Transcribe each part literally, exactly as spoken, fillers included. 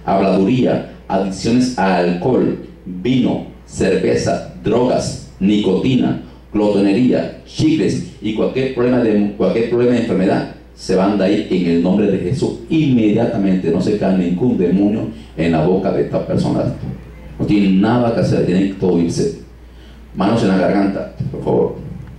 habladuría, adicciones al alcohol, vino, cerveza, drogas, nicotina, glotonería, chicles y cualquier problema de, cualquier problema de enfermedad, se van de ahí en el nombre de Jesús. Inmediatamente no se cae ningún demonio en la boca de estas personas. No tienen nada que hacer, tienen que todo irse. Manos en la garganta, por favor.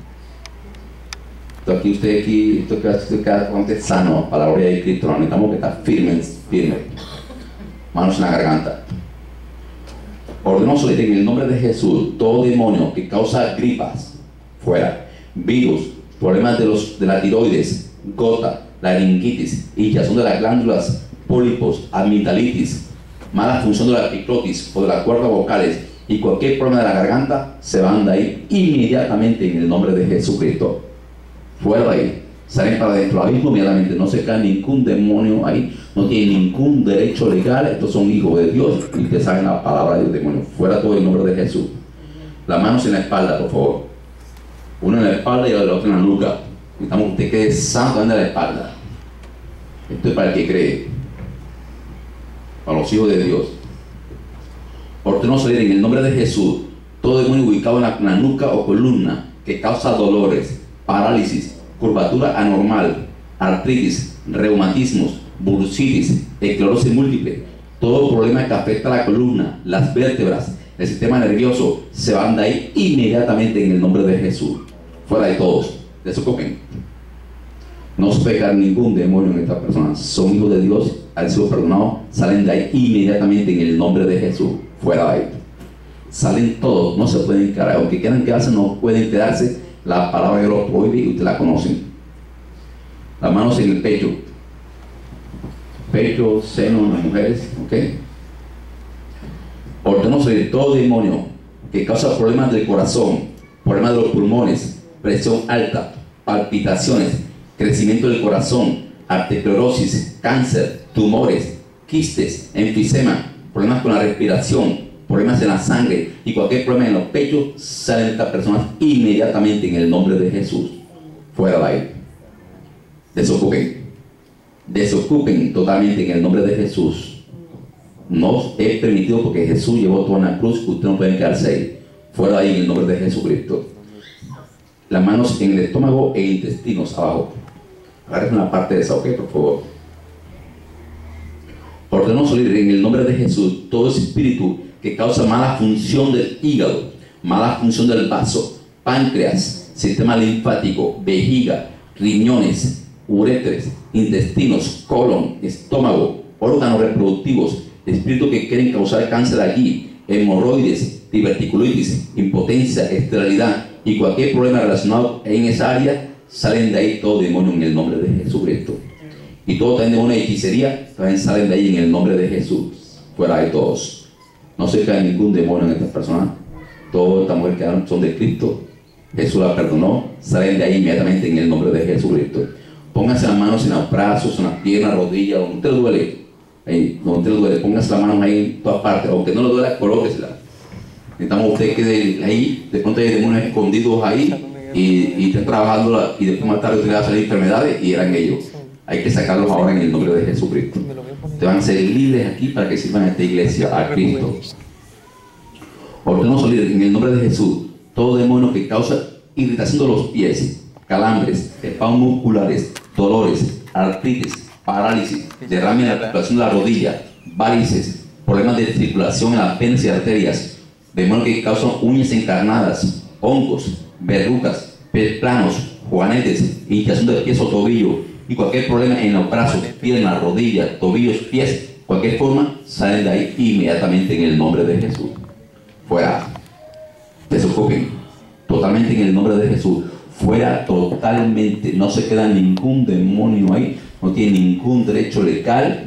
Esto aquí, usted aquí, esto que usted queda sano, para la gloria de Cristo. No necesitamos que está firme, firme. Manos en la garganta. Ordenó en el nombre de Jesús todo demonio que causa gripas, fuera. Virus, problemas de, los, de la tiroides, gota, laringitis, hinchazón de las glándulas, pólipos, amigdalitis, mala función de la epiclotis o de las cuerdas vocales y cualquier problema de la garganta, se van de ahí inmediatamente en el nombre de Jesucristo. Fuera de ahí, salen para adentro, abismo inmediatamente, no se cae ningún demonio ahí, no tiene ningún derecho legal, estos son hijos de Dios y que saben la palabra del demonio. Fuera todo en nombre de Jesús. Las manos en la espalda, por favor. Uno en la espalda y el otro en la nuca. Necesitamos que usted quede santo en la espalda. Esto es para el que cree, para los hijos de Dios. Ordenó salir en el nombre de Jesús todo demonio ubicado en la, en la nuca o columna que causa dolores, parálisis, curvatura anormal, artritis, reumatismos, bursitis, esclerosis múltiple, todo problema que afecta a la columna, las vértebras, el sistema nervioso, se van de ahí inmediatamente en el nombre de Jesús. Fuera de todos, desocupen. No se puede caer ningún demonio en estas personas. Son hijos de Dios, han sido perdonados, salen de ahí inmediatamente en el nombre de Jesús. Fuera de ahí. Salen todos, no se pueden quedar. Aunque quieran quedarse, no pueden quedarse. La palabra de Dios los prohíbe y ustedes la conocen. Las manos en el pecho. Pecho, seno en las mujeres, ¿ok? Ordenó salir todo demonio que causa problemas del corazón, problemas de los pulmones, presión alta, palpitaciones, crecimiento del corazón, arteriosclerosis, cáncer, tumores, quistes, enfisema, problemas con la respiración, problemas en la sangre y cualquier problema en los pechos, salen estas personas inmediatamente en el nombre de Jesús. Fuera de ahí. Desocupen. Desocupen totalmente en el nombre de Jesús. No es permitido porque Jesús llevó toda una cruz, ustedes no pueden quedarse ahí. Fuera de ahí en el nombre de Jesucristo. Las manos en el estómago e intestinos abajo. Agarren una parte de esa, ok, por favor. Ordenó salir en el nombre de Jesús todo espíritu que causa mala función del hígado, mala función del vaso, páncreas, sistema linfático, vejiga, riñones, uretres, intestinos, colon, estómago, órganos reproductivos, espíritus que quieren causar cáncer allí, hemorroides, diverticulitis, impotencia, esterilidad y cualquier problema relacionado en esa área, salen de ahí todo demonio en el nombre de Jesucristo. Y todo también demonio de hechicería, también salen de ahí en el nombre de Jesús. Fuera de todos. No se cae ningún demonio en estas personas. Todas estas mujeres que son de Cristo, Jesús la perdonó, salen de ahí inmediatamente en el nombre de Jesucristo. Pónganse las manos en los brazos, en las piernas, rodillas, donde te duele. Ahí, donde te duele, pónganse las manos ahí en todas partes. Aunque no le duela, colóquesela. Necesitamos usted que ahí, de pronto hay demonios escondidos ahí y, y estén trabajando y después más tarde usted le va a salir enfermedades y eran ellos. Hay que sacarlos ahora en el nombre de Jesucristo. Te van a ser libres aquí para que sirvan a esta iglesia, a Cristo. Ordenó salir en el nombre de Jesús todo demonio que causa irritación de los pies, calambres, espasmos musculares, dolores, artritis, parálisis, derrame en la articulación de la rodilla, varices, problemas de circulación en las venas y arterias, demonios que causan uñas encarnadas, hongos, verrugas, pies planos, juanetes, hinchazón de pies o tobillo y cualquier problema en los brazos, piernas, rodillas, tobillos, pies, cualquier forma, salen de ahí inmediatamente en el nombre de Jesús. Fuera. Desocupen. Totalmente en el nombre de Jesús. Fuera totalmente. No se queda ningún demonio ahí. No tiene ningún derecho legal.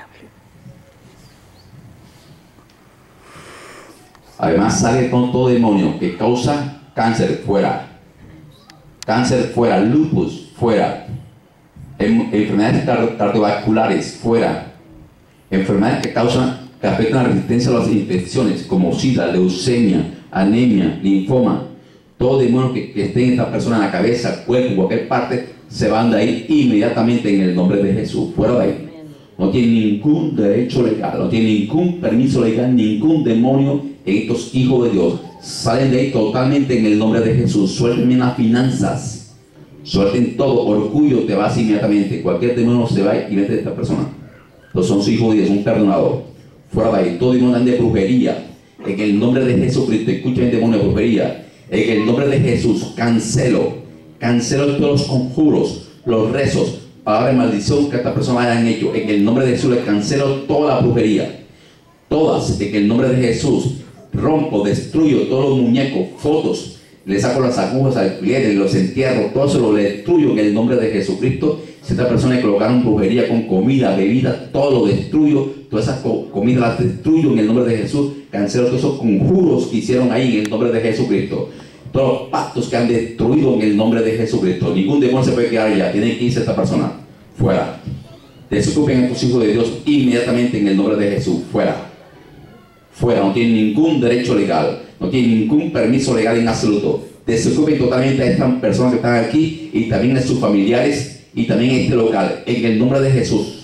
Además sale con todo demonio que causa cáncer. Fuera. Cáncer fuera. Lupus fuera. Enfermedades cardiovasculares fuera. Enfermedades que causan que afectan la resistencia a las infecciones como sida, leucemia, anemia, linfoma. Todo demonio que, que esté en esta persona en la cabeza, cuerpo, cualquier parte, se van de ahí inmediatamente en el nombre de Jesús. Fuera de ahí. no tiene ningún derecho legal, no tiene ningún permiso legal, ningún demonio en estos hijos de Dios. Salen de ahí totalmente en el nombre de Jesús. Suelten las finanzas, suelten todo. Orgullo, te vas inmediatamente. Cualquier demonio se va y mete a esta persona. Entonces son sus hijos de Dios, un perdonador. Fuera de ahí, todo demonio de brujería. En el nombre de Jesucristo, escuchen, demonio de brujería. En el nombre de Jesús, cancelo, cancelo todos los conjuros, los rezos, palabras de maldición que esta persona hayan hecho. En el nombre de Jesús le cancelo toda la brujería. Todas, en el nombre de Jesús, rompo, destruyo todos los muñecos, fotos, le saco las agujas al cliente, los entierro, todo eso lo destruyo en el nombre de Jesucristo. Si esta persona le colocaron brujería con comida, bebida, todo lo destruyo, todas esas co comidas las destruyo en el nombre de Jesús. Cancelo todos esos conjuros que hicieron ahí en el nombre de Jesucristo. Todos los pactos que han destruido en el nombre de Jesucristo. Ningún demonio se puede quedar allá, tiene que irse esta persona, fuera. Desocupen a estos hijos de Dios inmediatamente en el nombre de Jesús, fuera. Fuera, no tienen ningún derecho legal, no tienen ningún permiso legal en absoluto. Desocupen totalmente a estas personas que están aquí y también a sus familiares y también en este local, en el nombre de Jesús.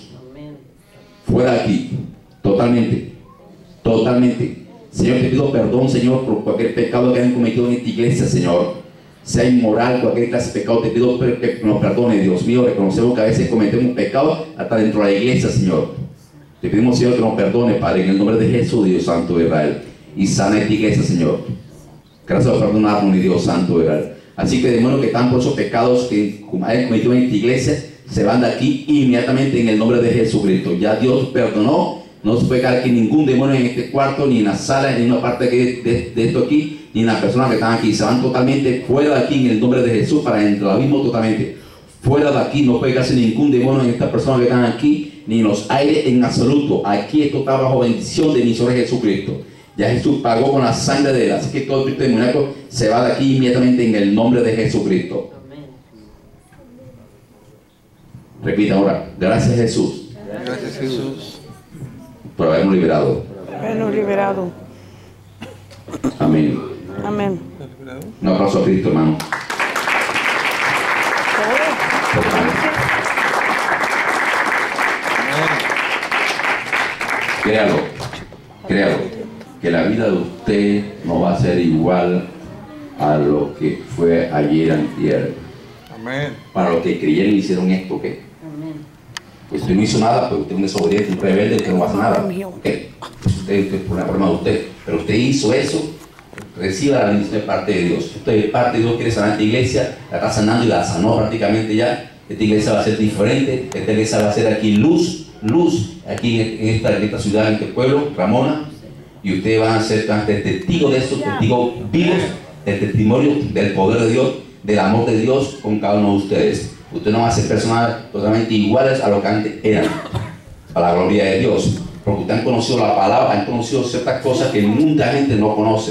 Fuera de aquí, totalmente, totalmente. Señor, te pido perdón, Señor, por cualquier pecado que hayan cometido en esta iglesia, Señor. Sea inmoral, cualquier clase de pecado, te pido que nos perdone, Dios mío. Reconocemos que a veces cometemos pecado hasta dentro de la iglesia, Señor. Te pedimos, Señor, que nos perdone, Padre, en el nombre de Jesús, Dios Santo de Israel. Y sana esta iglesia, Señor. Gracias por perdonarnos, mi Dios Santo de Israel. Así que, demonios que están por esos pecados que hayan cometido en esta iglesia, se van de aquí inmediatamente en el nombre de Jesucristo. Ya Dios perdonó. No se puede quedar aquí ningún demonio en este cuarto, ni en la sala, ni en una parte de, de, de esto aquí, ni en las personas que están aquí. Se van totalmente fuera de aquí en el nombre de Jesús para entrar al abismo totalmente. Fuera de aquí, no puede quedarse ningún demonio en estas personas que están aquí, ni en los aires en absoluto. Aquí esto está bajo bendición de mi Señor Jesucristo. Ya Jesús pagó con la sangre de él, así que todo espíritu demoníaco se va de aquí inmediatamente en el nombre de Jesucristo. Repita ahora, gracias Jesús. Gracias Jesús. Por habernos liberado. Habernos liberado. Amén. Amén. Un aplauso a Cristo, hermano. Créalo, créalo, que la vida de usted no va a ser igual a lo que fue ayer antier. Amén. Para los que creyeron y hicieron esto, ¿qué? Pues usted no hizo nada, pues usted es un desobediente, un rebelde, usted no va a hacer nada. ¿Qué? Pues usted, usted es un problema de usted. Pero usted hizo eso, reciba la bendición de parte de Dios. Usted de parte de Dios quiere sanar esta iglesia, la está sanando y la sanó prácticamente ya. Esta iglesia va a ser diferente, esta iglesia va a ser aquí luz, luz, aquí en esta, en esta ciudad, en este pueblo, Ramona. Y ustedes van a ser testigos de eso, testigos vivos del testimonio del poder de Dios, del amor de Dios con cada uno de ustedes. Ustedes no van a ser personas totalmente iguales a lo que antes eran, a la gloria de Dios, porque ustedes han conocido la palabra, han conocido ciertas cosas que mucha gente no conoce.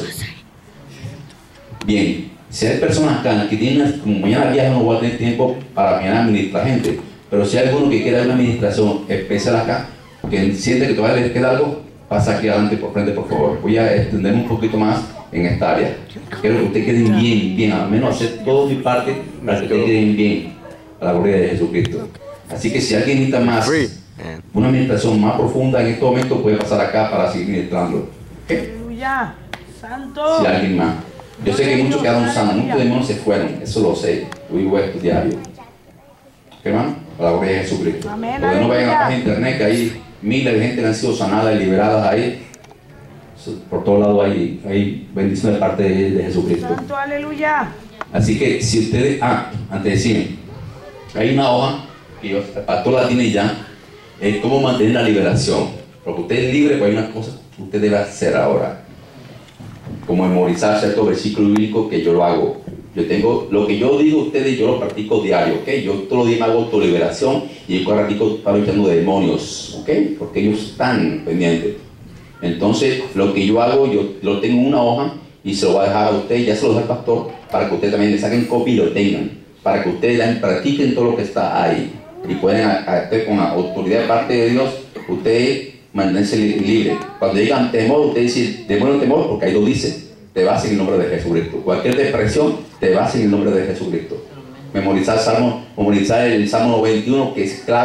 Bien, si hay personas acá que tienen, como mañana viajan, no voy a tener tiempo para mañana administrar gente, pero si hay alguno que quiera una administración especial acá, que siente que todavía les queda algo, pasa aquí adelante por frente, por favor. Voy a extenderme un poquito más en esta área. Quiero que ustedes queden bien, bien, al menos hacer todo mi parte para que ustedes queden bien, a la gloria de Jesucristo. Así que si alguien necesita más, una administración más profunda en este momento, puede pasar acá para seguir ministrando. ¿Okay? Aleluya, santo. Si alguien más. Yo sé que muchos quedaron sanos, muchos demonios se fueron, eso lo sé. Yo vivo esto diario. ¿Qué, hermano? A la gloria de Jesucristo. Amén, porque no vayan a la página de aleluya. internet, que hay miles de gente que han sido sanadas y liberadas ahí. Por todos lados hay, hay bendición de parte de, de Jesucristo. Santo, aleluya. Así que si ustedes, ah, antes de decirme, hay una hoja que yo, el pastor la tiene ya, es cómo mantener la liberación. Porque usted es libre, pues hay unas cosas que usted debe hacer ahora. Como memorizar ciertos versículos bíblicos que yo lo hago. Yo tengo, lo que yo digo a ustedes, yo lo practico diario, ¿ok? Yo todos los días me hago autoliberación y yo practico para luchando de demonios, ¿ok? Porque ellos están pendientes. Entonces, lo que yo hago, yo lo tengo en una hoja y se lo voy a dejar a usted, ya se lo dejo al pastor, para que ustedes también le saquen copia y lo tengan, para que ustedes practiquen todo lo que está ahí y pueden actuar con la autoridad de parte de Dios, ustedes manténse libre. Cuando digan temor, ustedes dicen, demonio temor, porque ahí lo dice, te vas en el nombre de Jesucristo. Cualquier depresión, te vas en el nombre de Jesucristo. Memorizar, Salmo, memorizar el Salmo noventa y uno, que es clave,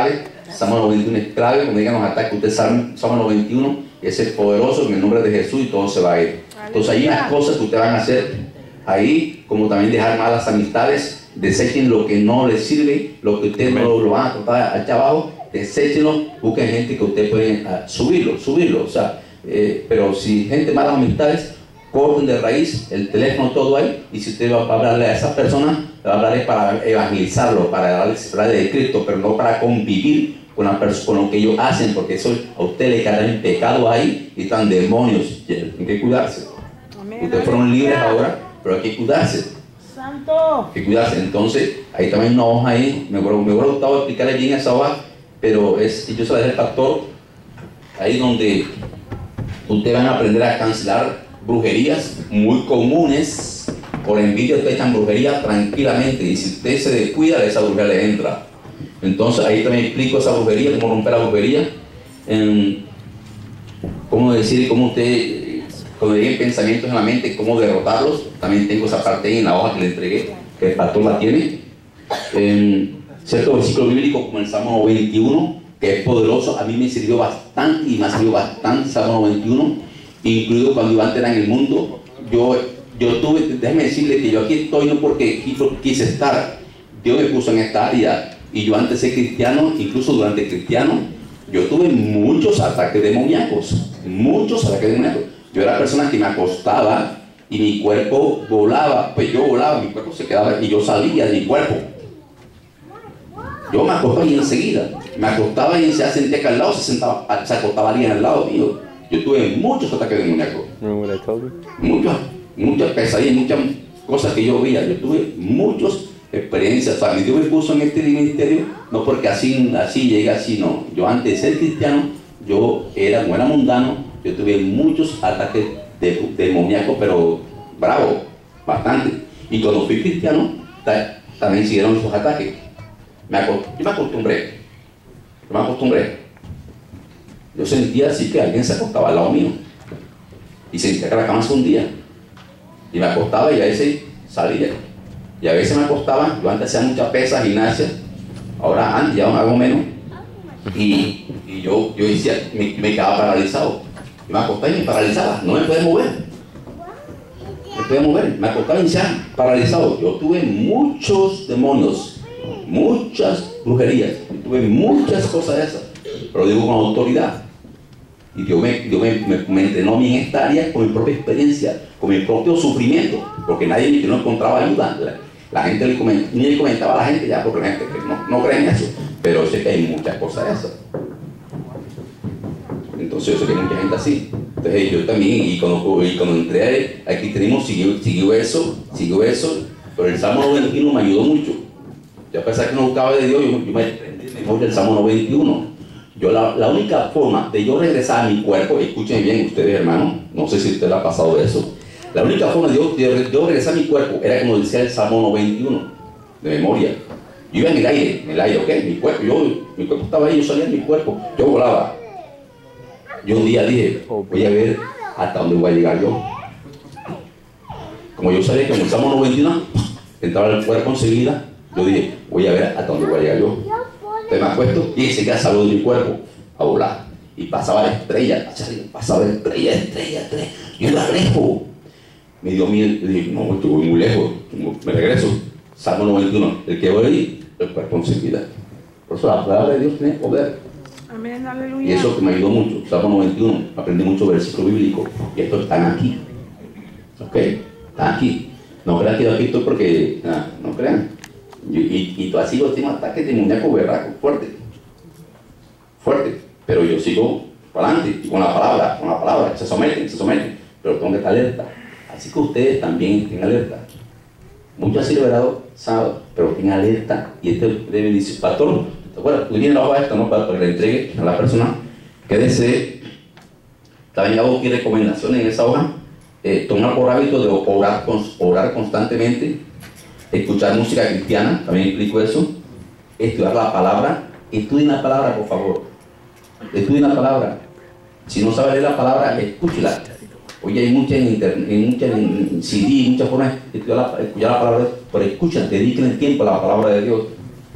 Salmo noventa y uno es clave, cuando digan los ataques, usted sabe Salmo noventa y uno, ese es poderoso en el nombre de Jesús y todo se va a ir. Entonces hay unas cosas que ustedes van a hacer ahí, como también dejar malas amistades, desechen lo que no les sirve, lo que ustedes no lo, lo van a tratar allá abajo, deséchenlo, busquen gente que ustedes pueden uh, subirlo, subirlo, o sea, eh, pero si gente malas amistades, corten de raíz el teléfono, todo ahí, y si usted va a hablarle a esas personas, le va a hablarle para evangelizarlo, para darles hablarle de Cristo, pero no para convivir con, la con lo que ellos hacen, porque eso a usted le caen pecado ahí y están demonios. Tienen que cuidarse. Amén. Ustedes fueron libres ahora, pero hay que cuidarse. Santo. Hay que cuidarse. Entonces, ahí también una hoja ahí, me hubiera, me hubiera gustado explicarle bien esa hoja, pero es, yo se la dejé al pastor, ahí donde ustedes van a aprender a cancelar brujerías muy comunes. Por envidia ustedes están brujería tranquilamente, y si usted se descuida, esa brujería le entra. Entonces ahí también explico esa brujería, cómo romper la brujería, eh, cómo decir, cómo usted, cuando lleguen pensamientos en la mente, cómo derrotarlos. También tengo esa parte ahí en la hoja que le entregué, que el pastor la tiene. Eh, cierto versículo bíblico como el Salmo noventa y uno, que es poderoso, a mí me sirvió bastante y me ha servido bastante el Salmo noventa y uno, incluido cuando yo antes era en el mundo. Yo, yo tuve, déjeme decirle que yo aquí estoy no porque quise estar, Dios me puso en esta área, y yo antes de cristiano, incluso durante cristiano, yo tuve muchos ataques demoníacos, muchos ataques demoníacos. Yo era persona que me acostaba y mi cuerpo volaba, pues yo volaba, mi cuerpo se quedaba y yo salía de mi cuerpo. Yo me acostaba y enseguida, me acostaba y se sentía que al lado se, sentaba, se acostaba alguien al lado mío. Yo tuve muchos ataques demoníacos, muchas, muchas pesadillas, muchas cosas que yo veía. Yo tuve muchas experiencias. O sea, Dios me puso en este ministerio no porque así, así llega así, no. Yo antes de ser cristiano, yo era, no era mundano, yo tuve muchos ataques de, demoníacos, pero bravo, bastante. Y cuando fui cristiano, ta, también siguieron esos ataques. Me yo me acostumbré, yo me acostumbré. Yo sentía así que alguien se acostaba al lado mío y sentía que la cama se hundía y me acostaba y a veces salía y a veces me acostaba. Yo antes hacía muchas pesas, gimnasia, ahora antes ya hago menos, y, y yo, yo decía, me, me quedaba paralizado y me acostaba y me paralizaba, no me podía mover, me podía mover, me acostaba y me decía paralizado. Yo tuve muchos demonios, muchas brujerías, tuve muchas cosas de esas, pero digo con autoridad. Y Dios, me, Dios me, me, me entrenó a mí en esta área con mi propia experiencia, con mi propio sufrimiento, porque nadie ni que no encontraba ayuda. La, la gente le comentaba, ni le comentaba a la gente ya, porque la gente no, no cree en eso, pero sé que hay muchas cosas de esas. Entonces yo sé que hay mucha gente así. Entonces yo también, y cuando, y cuando entré aquí tenemos, siguió, siguió eso, siguió eso, pero el Salmo noventa y uno me ayudó mucho. Yo a pesar que no buscaba de Dios, yo, yo me aprendí mejor del Salmo noventa y uno. Yo la, la única forma de yo regresar a mi cuerpo, escuchen bien ustedes hermanos, no sé si a usted le ha pasado eso, la única forma de yo, de yo regresar a mi cuerpo era como decía el Salmo noventa y uno, de memoria. Yo iba en el aire, en el aire, ok, mi cuerpo, yo, mi cuerpo estaba ahí, yo salía de mi cuerpo, yo volaba. Yo un día dije, voy a ver hasta dónde voy a llegar yo. Como yo sabía que en el Salmo noventa y uno entraba el cuerpo enseguida, yo dije, voy a ver hasta dónde voy a llegar yo. Entonces me acuesto y enseguida salgo de mi cuerpo a volar. Y pasaba la estrella, pasaba la estrella, estrella, estrella. Yo era lejos. Me dio miedo, y dije, no, estoy muy lejos, me regreso. Salmo noventa y uno, el que voy ahí, el cuerpo enseguida. Por eso la palabra de Dios tiene poder. Amén, aleluya. Y eso que me ayudó mucho, Salmo noventa y uno, aprendí mucho versículo bíblico. Y estos están aquí. Ok, están aquí. No crean que yo aquí estoy porque, nah, no crean. Y, y, y tú así yo tengo ataques de muñeco berraco, fuerte, fuerte, pero yo sigo para adelante, y con la palabra, con la palabra, se someten, se someten, pero tengo que estar alerta. Así que ustedes también estén alerta. Muchos han sido liberados sábado, pero estén alerta. Y este debe decir, pastor, ¿te acuerdas? Tú tienes la hoja esta, ¿no? Para, para que le entregue a la persona que desee. También hago aquí recomendaciones en esa hoja. Eh, tomar por hábito de orar, orar constantemente. Escuchar música cristiana, también explico eso. Estudiar la palabra. Estudien la palabra, por favor. Estudien la palabra. Si no sabe leer la palabra, escúchela. Hoy hay muchas en internet, muchas en C D, muchas formas de estudiar la, escuchar la palabra, pero escuchen, dediquen el tiempo a la palabra de Dios.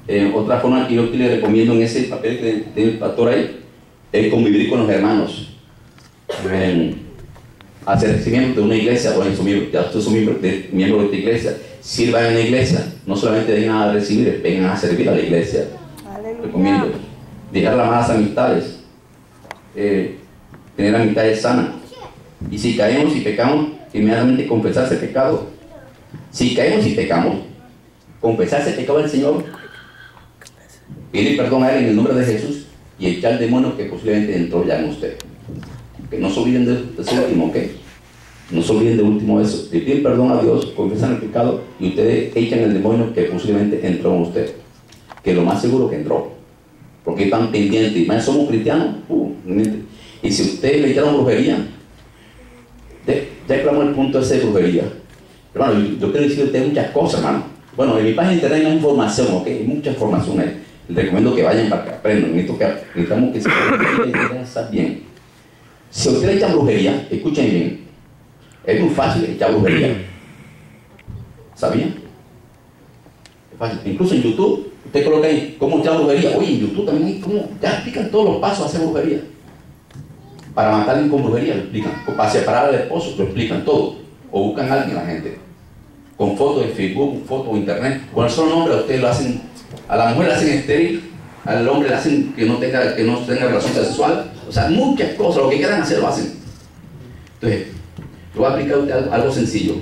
Eh, otra forma que yo que le recomiendo en ese papel que tiene el pastor ahí es convivir con los hermanos. Eh, hacerse miembro de una iglesia, bueno, son miembros, ya ustedes son miembros de, miembros de esta iglesia, sirvan en la iglesia, no solamente vengan a recibir, vengan a servir a la iglesia. Aleluya. Recomiendo dejar las malas amistades, eh, tener amistades sanas, y si caemos y pecamos, inmediatamente confesarse el pecado. Si caemos y pecamos, confesarse el pecado del Señor, pedir perdón a Él en el nombre de Jesús y echar el demonio que posiblemente entró ya en usted. Que no se olviden de eso último, ¿ok? No se olviden de último eso. Le piden perdón a Dios, confesan el pecado y ustedes echan el demonio que posiblemente entró en usted. Que lo más seguro que entró. Porque están pendientes. Y más somos cristianos. Uh, y si ustedes le echaron brujería, de, ya aclaramos el punto ese de brujería. Hermano, yo, yo quiero decir a ustedes muchas cosas, hermano. Bueno, en mi página de internet hay información, ¿ok? Hay mucha información ahí. Les recomiendo que vayan para que aprendan. Necesitamos que se piensen bien. Si a usted le echan brujería, escuchen bien, es muy fácil echar brujería. ¿Sabían? Es fácil. Incluso en YouTube, usted coloca ahí cómo echar brujería. Oye, en YouTube también hay cómo, ya explican todos los pasos a hacer brujería. Para matar a alguien con brujería, lo explican. O para separar al esposo, lo explican todo. O buscan a alguien, la gente. Con fotos de Facebook, fotos de internet. Con el solo nombre a usted lo hacen, a la mujer la hacen estéril, al hombre le hacen que no tenga, que no tenga relación sexual. O sea, muchas cosas, lo que quieran hacer lo hacen. Entonces, le voy a explicar a usted algo, algo sencillo.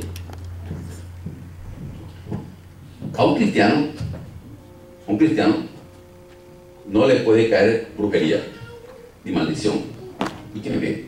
A un cristiano, a un cristiano, no le puede caer brujería ni maldición. Escúcheme bien.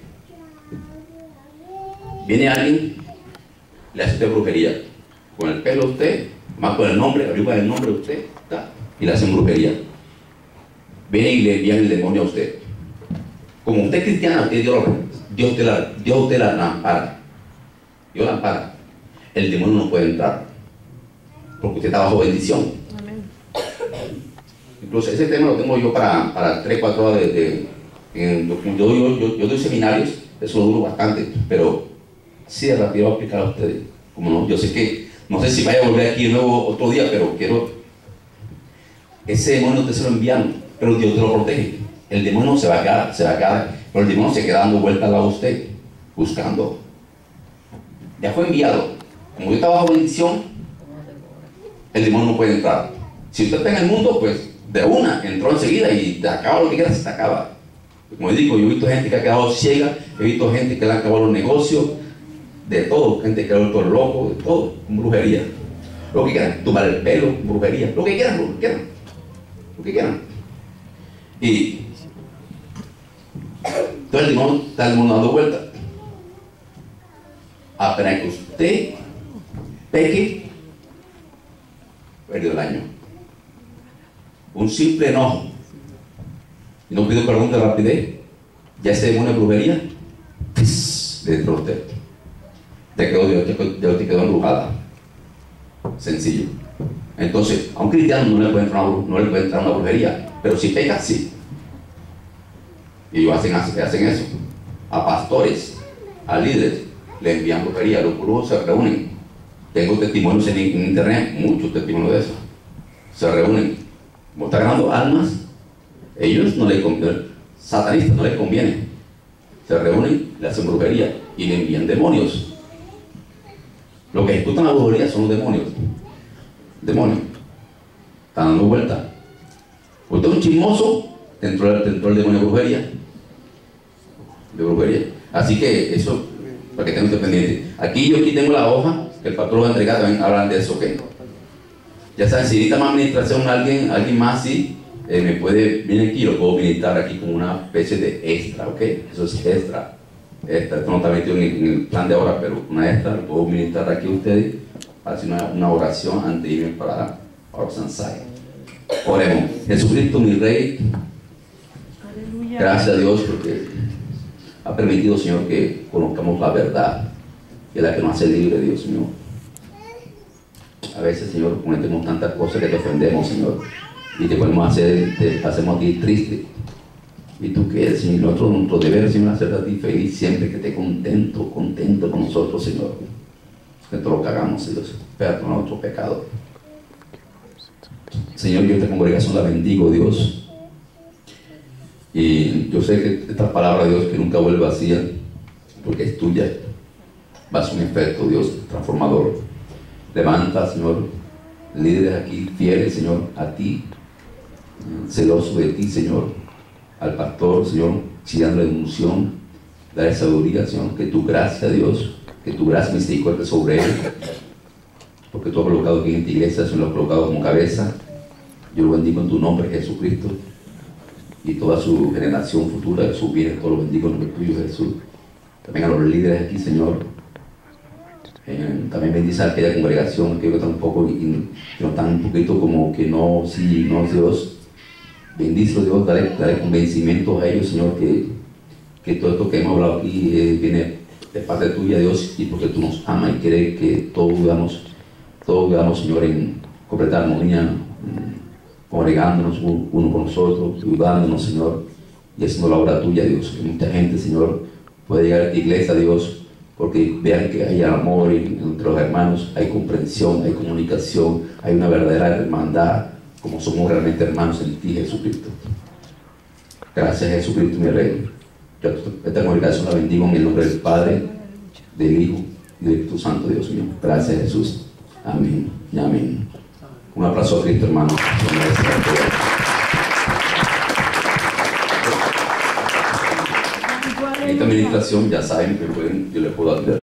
Viene alguien, le hace usted brujería. Con el pelo de usted, más con el nombre, arriba del nombre de usted, ¿tá? Y le hacen brujería. Viene y le envían el demonio a usted. Como usted es cristiana, usted Dios, Dios te la, Dios te la ampara. Dios la ampara. El demonio no puede entrar. Porque usted está bajo bendición. Amén. Incluso ese tema lo tengo yo para, para tres, cuatro horas de... de en, yo, yo, yo, yo doy seminarios, eso lo duro bastante, pero sí de rápido voy a explicar a ustedes. Como no, yo sé que, no sé si vaya a volver aquí de nuevo otro día, pero quiero... Ese demonio te se lo envían, pero Dios te lo protege. El demonio se va a quedar, se va a quedar, pero el demonio se queda dando vueltas al lado de usted, buscando. Ya fue enviado. Como yo estaba bajo bendición, el demonio no puede entrar. Si usted está en el mundo, pues de una, entró enseguida y te acaba lo que quiera, se te acaba. Como digo, yo he visto gente que ha quedado ciega, he visto gente que le han acabado los negocios, de todo, gente que ha vuelto loco, de todo, con brujería. Lo que quieran, tomar el pelo, brujería, lo que quieran, lo que quieran, lo que quieran. Y entonces el demonio está el mundo dando vueltas. Apenas que usted peque, perdió el año. Un simple enojo. Y no pido perdón de rapidez. Ya ese demonio de brujería, ¡pss!, le entró a usted. Te quedó, Dios te quedó embrujada. Sencillo. Entonces, a un cristiano no le puede entrar una, no le puede entrar una brujería. Pero si peca, sí. Y ellos hacen, hacen eso. A pastores, a líderes, le envían brujería. Los brujos se reúnen. Tengo testimonios en, en internet, muchos testimonios de eso. Se reúnen. Como está ganando almas, ellos no les conviene, satanistas no les conviene. Se reúnen, le hacen brujería y le envían demonios. Lo que ejecutan la brujería son los demonios. Demonios. Están dando vuelta. Usted es un chismoso, dentro del el demonio de brujería. De brujería. Así que eso, para que estén ustedes pendientes. Aquí yo aquí tengo la hoja que el pastor va a entregar, también hablan de eso, ¿ok? Ya saben, si necesita más administración, alguien, alguien más, sí, eh, me puede venir aquí, lo puedo ministrar aquí como una especie de extra, ¿ok? Eso es extra. Extra, esto no está metido en el, en el plan de ahora, pero una extra, lo puedo ministrar aquí a ustedes, para hacer una, una oración antes de irme para Orsonside. Oremos. Jesucristo, mi Rey, Aleluya. gracias a Dios porque ha permitido, Señor, que conozcamos la verdad, que es la que nos hace libre, Dios mío. A veces, Señor, cometemos tantas cosas que te ofendemos, Señor, y te podemos hacer, te hacemos a ti triste. Y tú quieres, Señor, nosotros, nuestro deber, Señor, hacer a ti feliz siempre, que esté contento, contento con nosotros, Señor. Que todo lo que hagamos, Dios, perdona nuestro pecado. Señor, yo esta congregación la bendigo, Dios. Y yo sé que esta palabra, Dios, que nunca vuelve vacía, porque es tuya, va a ser un efecto, Dios, transformador. Levanta, Señor, líderes aquí, fieles, Señor, a ti, celoso de ti, Señor, al pastor, Señor, dándole unción, dale sabiduría, Señor, que tu gracia, Dios, que tu gracia y misericordia sobre él, porque tú has colocado aquí en esta iglesia, Señor, lo has colocado como cabeza. Yo lo bendigo en tu nombre, Jesucristo, y toda su generación futura, sus bienes, todo lo bendigo en nombre tuyo, Jesús. También a los líderes aquí, Señor. Eh, también bendice a aquella congregación que están un poco, y, que no están un poquito como que no, sí, no, Dios. Bendice, Dios, dale, dale convencimientos a ellos, Señor, que, que todo esto que hemos hablado aquí eh, viene de parte tuya, Dios, y porque tú nos amas y quieres que todos vivamos, todos vivamos, Señor, en completa armonía, congregándonos uno con nosotros, ayudándonos, Señor, y haciendo la obra tuya, Dios. Que mucha gente, Señor, puede llegar a esta iglesia, Dios, porque vean que hay amor entre los hermanos, hay comprensión, hay comunicación, hay una verdadera hermandad, como somos realmente hermanos en ti, Jesucristo. Gracias, Jesucristo, mi Rey. Yo esta congregación la bendigo en el nombre del Padre, del Hijo y del Espíritu Santo, Dios mío. Gracias, Jesús. Amén y amén. Un aplauso a Cristo, hermano. En esta administración ya saben que pueden, yo les puedo ayudar.